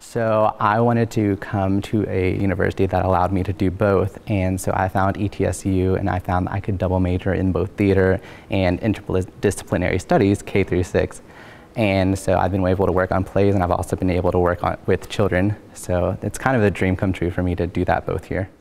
So I wanted to come to a university that allowed me to do both, and so I found ETSU, and I found I could double major in both theater and interdisciplinary studies, K through 6. And so I've been able to work on plays, and I've also been able to work with children. So it's kind of a dream come true for me to do that both here.